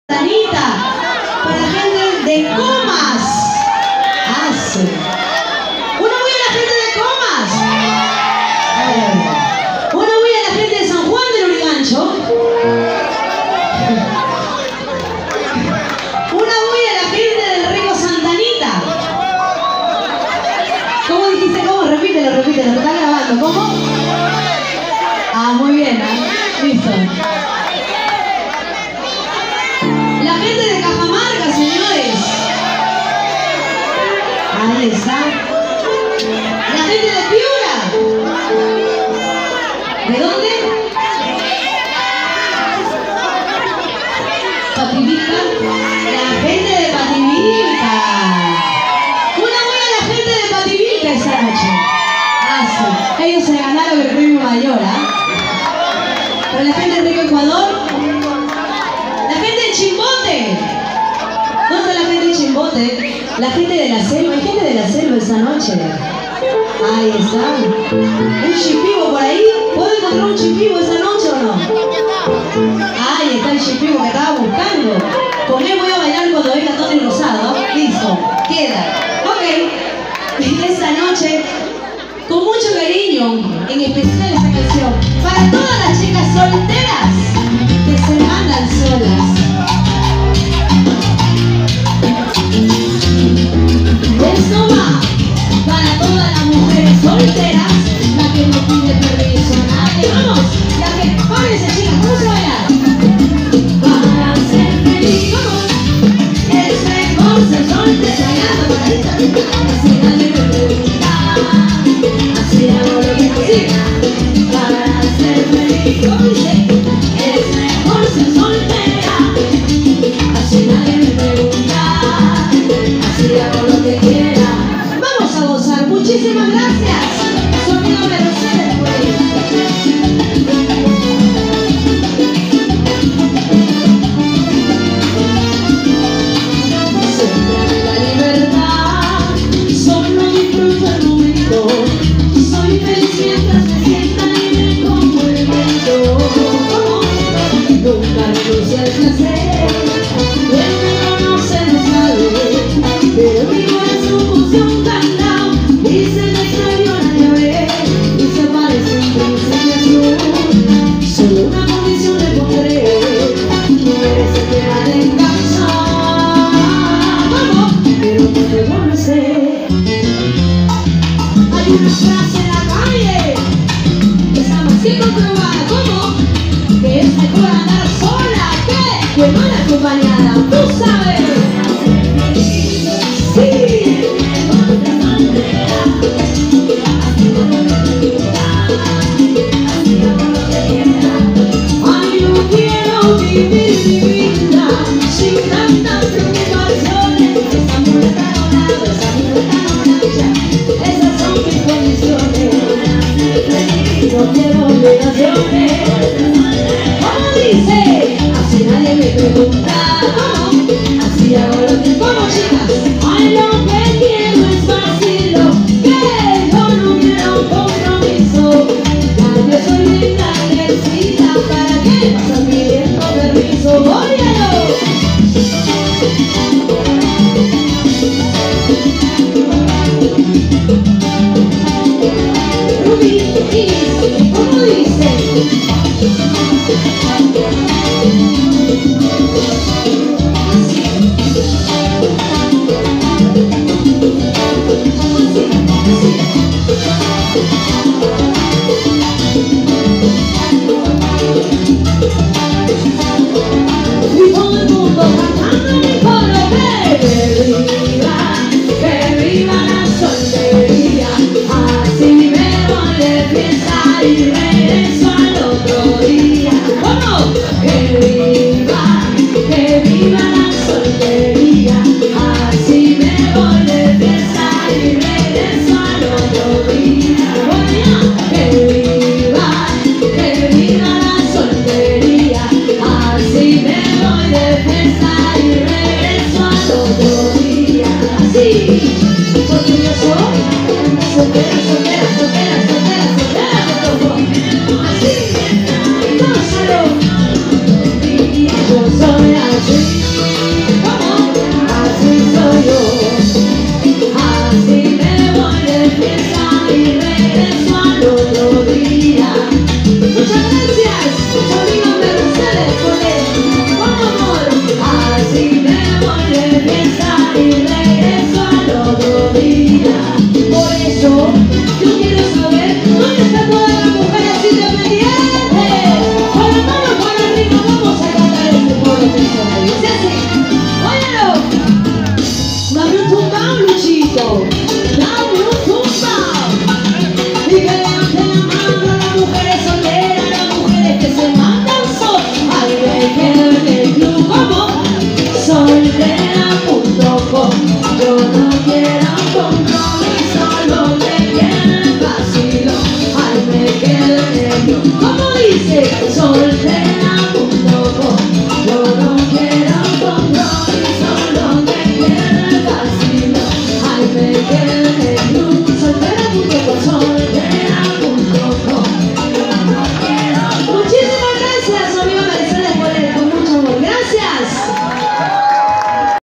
Sanita, para la gente de Comas. Sí. Una muy a la gente de Comas. Una muy a la gente de San Juan del Urigancho. Una muy a la gente del Rico Santanita. ¿Cómo dijiste? ¿Cómo? Repítelo, me está grabando. ¿Cómo? Ah, muy bien, ¿eh? Listo. La gente de Cajamarca, señores. Ahí está. La gente de Piura. ¿De dónde? Pativilca. La gente de Pativilca. Una buena a la gente de Pativilca esa noche. Ah, sí. Ellos se ganaron el premio mayor, ¿ah? Pero la gente de Rico Ecuador. La gente de Chimbote. ¿Dónde está la gente de Chimbote? La gente de la selva. Hay gente de la selva esa noche. Ahí está. Un chipivo por ahí. ¿Puedo encontrar un chipivo esa noche o no? Ahí está el chipivo que estaba buscando. Con él voy a bailar cuando venga Tony Rosado. Listo. Queda. Ok. Esta noche, con mucho cariño, en especial esta canción, para todas las chicas solteras que se mandan solas. Esto va para todas las mujeres solteras, la que no pide permiso a nadie. ¡Vamos! La que, párense chicas, ¿cómo se baila? Para ser feliz, vamos. Es mejor ser soltera, así nadie me pregunta, así hago lo que quiera. Para ser feliz, ¿cómo dice? Es mejor ser soltera, así nadie me pregunta, así hago lo que quiera. Vamos a gozar, muchísimas gracias. Sonido Mercedes, siempre la libertad, solo disfruto el momento. Soy feliz mientras me sienta libre como el viento. Nunca renuncio al placer, quien me conoce me sabe, pero mi corazón posee un candado y se me extravió la llave y se parece un príncipe azul. Solo una condición le pondré, no merece quedar en casa. Vamos, pero no te conoce. Hay una frase en la calle que está más que comprobada. ¿Cómo? Que es mejor andar sola que mal acompañada. Tú sabes. Sí. Ay, yo quiero vivir mi vida sin tantas preocupaciones. Esa mujer está enamorada, esa mujer está enamorada. Esas son mis condiciones. No quiero obligaciones. ¿Cómo dice? Así nadie me pregunta. Así hago lo que como, chicas. Ay, lo que quiero es vacilo, que yo no quiero un compromiso. Ya soy bien grandecita, ¿para qué pasar pidiendo permiso? ¡Óyalo! Rubí, ¿cómo dice? Y todo el mundo cantando.